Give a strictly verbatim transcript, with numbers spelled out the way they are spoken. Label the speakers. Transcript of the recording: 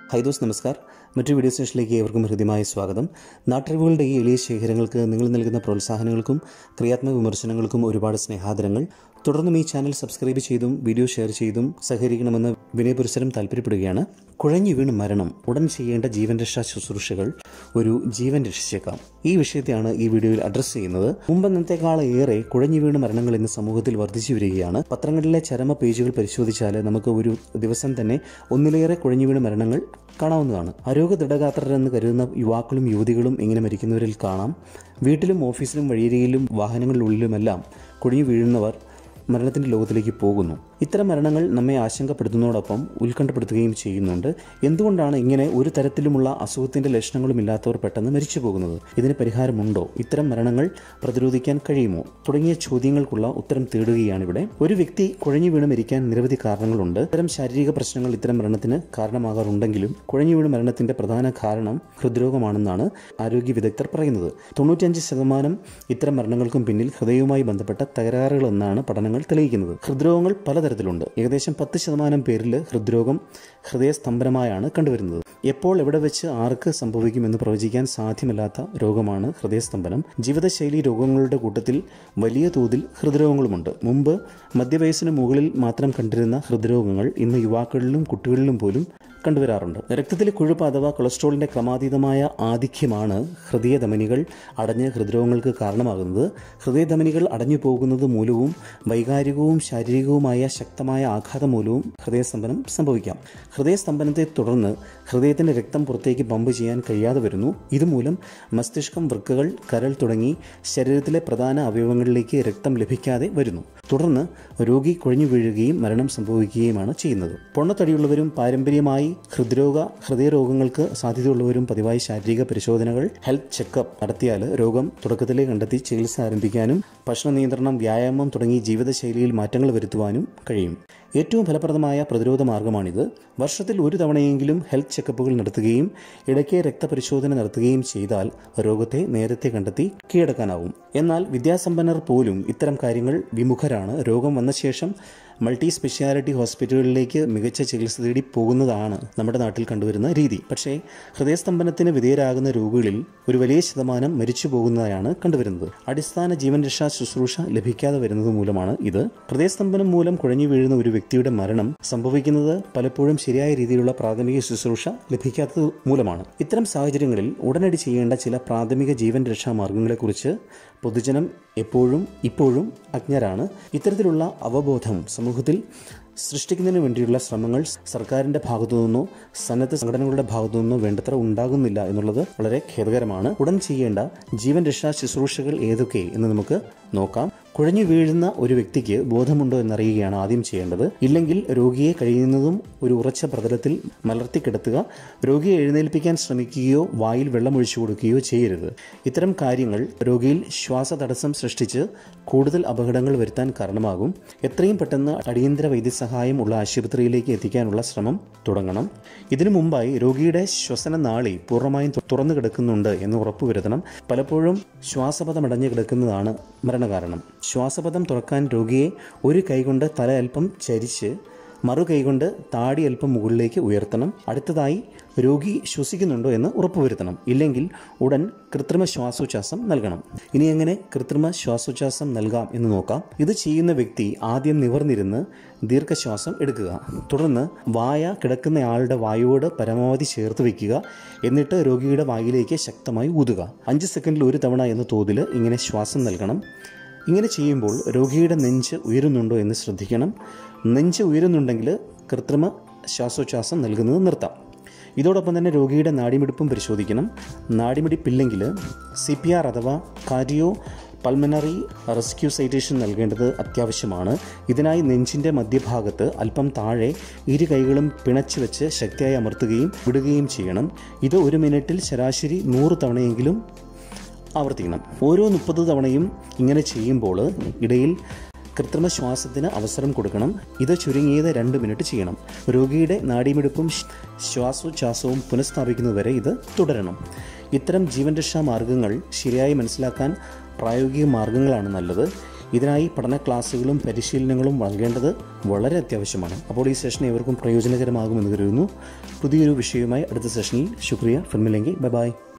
Speaker 1: High those നമസ്കാർ. മറ്റൊരു video സെഷനിലേക്ക് ഏവർക്കും ഹൃദ്യമായ സ്വാഗതം. നാട്ടറിവുകളുടെ ഈ എളിയ ശേഖരങ്ങൾക്ക് നിങ്ങൾ നൽകുന്ന പ്രോത്സാഹനങ്ങൾക്കും ക്രിയാത്മക വിമർശനങ്ങൾക്കും ഒരുപാട് സ്നേഹാദരങ്ങൾ. തുടർന്നും ഈ ചാനൽ സബ്സ്ക്രൈബ് ചെയ്തും വീഡിയോ ഷെയർ ചെയ്തും സഹകരിക്കണമെന്ന് വിനയപുരസരം താല്പര്യപ്പെടുകയാണ്. കുഴഞ്ഞു വീണ് മരണം, ഉടൻ ചെയ്യേണ്ട ജീവൻ രക്ഷാ ശുശ്രൂഷകൾ, ഒരു ജീവൻ രക്ഷിച്ചേക്കാം. ഈ വിഷയത്തെയാണ് ഈ വീഡിയോയിൽ അഡ്രസ്സ് ചെയ്യുന്നത്. മുമ്പെന്നത്തെക്കാളേറെ കുഴഞ്ഞു വീണ് മരണങ്ങൾ ഇന്ന് സമൂഹത്തിൽ വർദ്ധിച്ചു വരികയാണ്. പത്രങ്ങളിലെ ചരമ പേജുകൾ പരിശോധിച്ചാൽ നമുക്ക് ഒരു ദിവസം തന്നെ ഒന്നിലേറെ കുഴഞ്ഞു വീണ് മരണങ്ങൾ കാണാവുന്നതാണ്. ആരോഗ്യ ദൃഢഗാത്രരെന്ന് കരുതുന്ന യുവാക്കളും യുവതികളും ഇങ്ങനെ മരിക്കുന്നവരിൽ കാണാം. വീട്ടിലും ഓഫീസിലും വഴിയരികിലും വാഹനങ്ങളിലുള്ളിലുമെല്ലാം കുഴഞ്ഞു വീഴുന്നവർ മരണത്തിൻ്റെ ലോകത്തിലേക്ക് പോകുന്നു. ഇത്തരം മരണങ്ങൾ നമ്മെ ആശങ്കപ്പെടുത്തുന്നതോടൊപ്പം ഉത്കണ്ഠപ്പെടുത്തുകയും ചെയ്യുന്നുണ്ട്. എന്തുകൊണ്ടാണ് ഇങ്ങനെ ഒരു തരത്തിലുമുള്ള അസുഖത്തിൻ്റെ ലക്ഷണങ്ങളും ഇല്ലാത്തവർ പെട്ടെന്ന് മരിച്ചു പോകുന്നത്? ഇതിന് പരിഹാരമുണ്ടോ? ഇത്തരം മരണങ്ങൾ പ്രതിരോധിക്കാൻ കഴിയുമോ? തുടങ്ങിയ ചോദ്യങ്ങൾക്കുള്ള ഉത്തരം തേടുകയാണിവിടെ. ഒരു വ്യക്തി കുഴഞ്ഞു വീണ് മരിക്കാൻ നിരവധി കാരണങ്ങളുണ്ട്. ഇത്തരം ശാരീരിക പ്രശ്നങ്ങൾ ഇത്തരം മരണത്തിന് കാരണമാകാറുണ്ടെങ്കിലും കുഴഞ്ഞു വീണ് മരണത്തിൻ്റെ പ്രധാന കാരണം ഹൃദ്രോഗമാണെന്നാണ് ആരോഗ്യ വിദഗ്ധർ പറയുന്നത്. തൊണ്ണൂറ്റിയഞ്ച് ശതമാനം ഇത്തരം മരണങ്ങൾക്കും പിന്നിൽ ഹൃദയവുമായി ബന്ധപ്പെട്ട തകരാറുകളെന്നാണ് പഠനങ്ങൾ തെളിയിക്കുന്നത്. ഹൃദ്രോഗങ്ങൾ പലതരത്തിലുണ്ട്. ഏകദേശം പത്ത് ശതമാനം പേരിൽ ഹൃദ്രോഗം ഹൃദയസ്തംഭനമായാണ് കണ്ടുവരുന്നത്. എപ്പോൾ എവിടെ വെച്ച് ആർക്ക് സംഭവിക്കുമെന്ന് പ്രവചിക്കാൻ സാധ്യമല്ലാത്ത രോഗമാണ് ഹൃദയസ്തംഭനം. ജീവിതശൈലി രോഗങ്ങളുടെ കൂട്ടത്തിൽ വലിയ തോതിൽ ഹൃദ്രോഗങ്ങളുമുണ്ട്. മുമ്പ് മധ്യവയസ്സിന് മുകളിൽ മാത്രം കണ്ടിരുന്ന ഹൃദ്രോഗങ്ങൾ ഇന്ന് യുവാക്കളിലും കുട്ടികളിലും പോലും കണ്ടുവരാറുണ്ട്. രക്തത്തിലെ കൊഴുപ്പ് അഥവാ കൊളസ്ട്രോളിന്റെ ക്രമാതീതമായ ആധിക്യമാണ് ഹൃദയധമനികൾ അടഞ്ഞ് ഹൃദ്രോഗങ്ങൾക്ക് കാരണമാകുന്നത്. ഹൃദയധമനികൾ അടഞ്ഞു പോകുന്നത് മൂലവും വൈകാരികവും ശാരീരികവുമായ ശക്തമായ ആഘാതം മൂലവും ഹൃദയസ്തംഭനം സംഭവിക്കാം. ഹൃദയസ്തംഭനത്തെ തുടർന്ന് ഹൃദയത്തിന്റെ രക്തം പുറത്തേക്ക് പമ്പ് ചെയ്യാൻ കഴിയാതെ വരുന്നു. ഇതുമൂലം മസ്തിഷ്കം, വൃക്കകൾ, കരൾ തുടങ്ങി ശരീരത്തിലെ പ്രധാന അവയവങ്ങളിലേക്ക് രക്തം ലഭിക്കാതെ വരുന്നു. തുടർന്ന് രോഗി കുഴഞ്ഞു വീഴുകയും മരണം സംഭവിക്കുകയുമാണ് ചെയ്യുന്നത്. പൊണ്ണത്തടിയുള്ളവരും പാരമ്പര്യമായി ഹൃദ്രോഗ ഹൃദയരോഗങ്ങൾക്ക് സാധ്യതയുള്ളവരും പതിവായി ശാരീരിക പരിശോധനകൾ, ഹെൽത്ത് ചെക്കപ്പ് നടത്തിയാൽ രോഗം തുടക്കത്തിലേ കണ്ടെത്തി ചികിത്സ ആരംഭിക്കാനും ഭക്ഷണ നിയന്ത്രണം, വ്യായാമം തുടങ്ങി ജീവിതശൈലിയിൽ മാറ്റങ്ങൾ വരുത്തുവാനും കഴിയും. ഏറ്റവും ഫലപ്രദമായ പ്രതിരോധ മാർഗമാണിത്. വർഷത്തിൽ ഒരു തവണയെങ്കിലും ഹെൽത്ത് ചെക്കപ്പുകൾ നടത്തുകയും ഇടയ്ക്ക് രക്തപരിശോധന നടത്തുകയും ചെയ്താൽ രോഗത്തെ നേരത്തെ കണ്ടെത്തി കീഴടക്കാനാവും. എന്നാൽ വിദ്യാസമ്പന്നർ പോലും ഇത്തരം കാര്യങ്ങൾ വിമുഖരാണ്. രോഗം വന്ന ശേഷം മൾട്ടി സ്പെഷ്യാലിറ്റി ഹോസ്പിറ്റലുകളിലേക്ക് മികച്ച ചികിത്സ തേടി പോകുന്നതാണ് നമ്മുടെ നാട്ടിൽ കണ്ടുവരുന്ന രീതി. പക്ഷേ ഹൃദയസ്തംഭനത്തിന് വിധേയരാകുന്ന രോഗികളിൽ ഒരു വലിയ ശതമാനം മരിച്ചു പോകുന്നതായാണ് കണ്ടുവരുന്നത്. അടിസ്ഥാന ജീവൻ രക്ഷാ ശുശ്രൂഷ ലഭിക്കാതെ വരുന്നത് മൂലമാണ് ഇത്. ഹൃദയസ്തംഭനം മൂലം കുഴഞ്ഞു വീഴുന്ന ഒരു വ്യക്തിയുടെ മരണം സംഭവിക്കുന്നത് പലപ്പോഴും ശരിയായ രീതിയിലുള്ള പ്രാഥമിക ശുശ്രൂഷ ലഭിക്കാത്തത് മൂലമാണ്. ഇത്തരം സാഹചര്യങ്ങളിൽ ഉടനടി ചെയ്യേണ്ട ചില പ്രാഥമിക ജീവൻ രക്ഷാ മാർഗങ്ങളെക്കുറിച്ച് പൊതുജനം എപ്പോഴും ഇപ്പോഴും അജ്ഞരാണ്. ഇത്തരത്തിലുള്ള അവബോധം സമൂഹത്തിൽ സൃഷ്ടിക്കുന്നതിന് വേണ്ടിയുള്ള ശ്രമങ്ങൾ സർക്കാരിൻ്റെ ഭാഗത്തു നിന്നോ സന്നദ്ധ സംഘടനകളുടെ ഭാഗത്തു നിന്നോ വേണ്ടത്ര ഉണ്ടാകുന്നില്ല എന്നുള്ളത് വളരെ ഖേദകരമാണ്. ഉടൻ ചെയ്യേണ്ട ജീവൻ രക്ഷാ ശുശ്രൂഷകൾ ഏതൊക്കെ എന്ന് നമുക്ക് നോക്കാം. കുഴഞ്ഞു വീഴുന്ന ഒരു വ്യക്തിക്ക് ബോധമുണ്ടോ എന്നറിയുകയാണ് ആദ്യം ചെയ്യേണ്ടത്. ഇല്ലെങ്കിൽ രോഗിയെ കഴിയുന്നതും ഒരു ഉറച്ച പ്രതലത്തിൽ മലർത്തി കിടത്തുക. രോഗിയെ എഴുന്നേൽപ്പിക്കാൻ ശ്രമിക്കുകയോ വായിൽ വെള്ളമൊഴിച്ചു കൊടുക്കുകയോ ചെയ്യരുത്. ഇത്തരം കാര്യങ്ങൾ രോഗിയിൽ ശ്വാസതടസ്സം സൃഷ്ടിച്ച് കൂടുതൽ അപകടങ്ങൾ വരുത്താൻ കാരണമാകും. എത്രയും പെട്ടെന്ന് അടിയന്തര വൈദ്യസഹായം ഉള്ള ആശുപത്രിയിലേക്ക് എത്തിക്കാനുള്ള ശ്രമം തുടങ്ങണം. ഇതിനു മുമ്പായി രോഗിയുടെ ശ്വസന നാളി പൂർണ്ണമായും തുറന്നു കിടക്കുന്നുണ്ട് എന്ന് ഉറപ്പുവരുത്തണം. പലപ്പോഴും ശ്വാസപഥമടഞ്ഞു കിടക്കുന്നതാണ് മരണകാരണം. ശ്വാസപഥം തുറക്കാൻ രോഗിയെ ഒരു കൈകൊണ്ട് തല അല്പം ചരിച്ച് മറു കൈകൊണ്ട് താടി അല്പം മുകളിലേക്ക് ഉയർത്തണം. അടുത്തതായി രോഗി ശ്വസിക്കുന്നുണ്ടോ എന്ന് ഉറപ്പുവരുത്തണം. ഇല്ലെങ്കിൽ ഉടൻ കൃത്രിമ ശ്വാസോച്ഛ്വാസം നൽകണം. ഇനി എങ്ങനെ കൃത്രിമ ശ്വാസോച്ഛ്വാസം നൽകാം എന്ന് നോക്കാം. ഇത് ചെയ്യുന്ന വ്യക്തി ആദ്യം നിവർന്നിരുന്ന് ദീർഘശ്വാസം എടുക്കുക. തുടർന്ന് വായ കിടക്കുന്നയാളുടെ വായുവോട് പരമാവധി ചേർത്ത് വയ്ക്കുക. എന്നിട്ട് രോഗിയുടെ വായിലേക്ക് ശക്തമായി ഊതുക. അഞ്ച് സെക്കൻഡിൽ ഒരു തവണ എന്ന തോതിൽ ഇങ്ങനെ ശ്വാസം നൽകണം. ഇങ്ങനെ ചെയ്യുമ്പോൾ രോഗിയുടെ നെഞ്ച് ഉയരുന്നുണ്ടോ എന്ന് ശ്രദ്ധിക്കണം. നെഞ്ച് ഉയരുന്നുണ്ടെങ്കിൽ കൃത്രിമ ശ്വാസോച്ഛ്വാസം നൽകുന്നത് നിർത്താം. ഇതോടൊപ്പം തന്നെ രോഗിയുടെ നാഡിമിടിപ്പും പരിശോധിക്കണം. നാഡിമിടിപ്പില്ലെങ്കിൽ സി പി ആർ അഥവാ കാർഡിയോ പൾമനറി റെസ്ക്യൂസൈറ്റേഷൻ നൽകേണ്ടത് അത്യാവശ്യമാണ്. ഇതിനായി നെഞ്ചിൻ്റെ മധ്യഭാഗത്ത് അല്പം താഴെ ഇരു കൈകളും പിണച്ചു വെച്ച് ശക്തിയായി അമർത്തുകയും വിടുകയും ചെയ്യണം. ഇത് ഒരു മിനിറ്റിൽ ശരാശരി നൂറ് തവണയെങ്കിലും ആവർത്തിക്കണം. ഓരോ മുപ്പത് തവണയും ഇങ്ങനെ ചെയ്യുമ്പോൾ ഇടയിൽ കൃത്രിമ ശ്വാസത്തിന് അവസരം കൊടുക്കണം. ഇത് ചുരുങ്ങിയത് രണ്ട് മിനിറ്റ് ചെയ്യണം. രോഗിയുടെ നാഡീമിടിപ്പും ശ്വാസോച്ഛ്വാസവും പുനഃസ്ഥാപിക്കുന്നതുവരെ ഇത് തുടരണം. ഇത്തരം ജീവൻ രക്ഷാ മാർഗങ്ങൾ ശരിയായി മനസ്സിലാക്കാൻ പ്രായോഗിക മാർഗങ്ങളാണ് നല്ലത്. ഇതിനായി പഠന ക്ലാസ്സുകളും പരിശീലനങ്ങളും നൽകേണ്ടത് വളരെ അത്യാവശ്യമാണ്. അപ്പോൾ ഈ സെഷൻ ഏവർക്കും പ്രയോജനകരമാകുമെന്ന് കരുതുന്നു. പുതിയൊരു വിഷയവുമായി അടുത്ത സെഷനിൽ ശുക്രിയ. ഫിർ മിലേംഗെ. Bye bye.